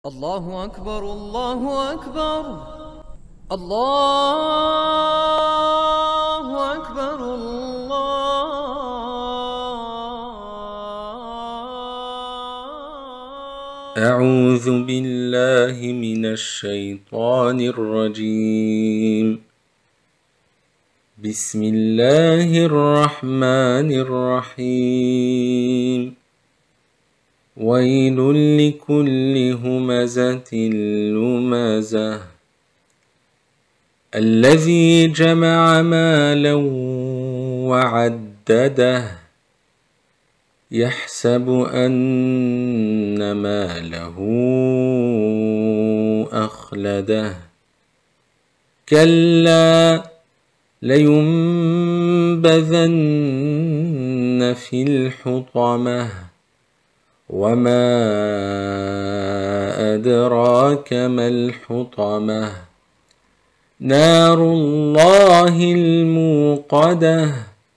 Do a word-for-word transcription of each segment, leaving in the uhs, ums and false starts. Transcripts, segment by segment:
الله أكبر الله أكبر الله أكبر الله. أعوذ بالله من الشيطان الرجيم. بسم الله الرحمن الرحيم. ويل لكل همزة لمزة الذي جمع مالا وعدده يحسب أن ماله أخلده كلا لينبذن في الحطمة وما أدراك ما الحطمة نار الله الموقدة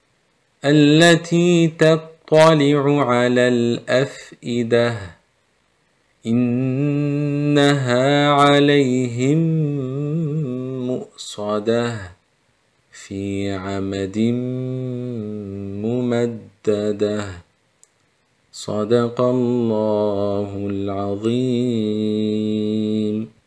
التي تطلع على الأفئدة إنها عليهم مؤصدة في عمد ممددة. صدق الله العظيم.